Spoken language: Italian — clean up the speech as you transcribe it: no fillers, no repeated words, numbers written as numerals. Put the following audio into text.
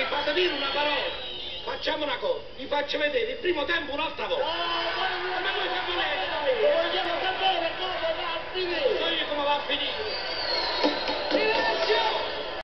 mi fate dire una parola. Facciamo una cosa, vi faccio vedere il primo tempo un'altra volta. Ma voi che volete? Vogliamo sapere come va a finire. So io come va a finire.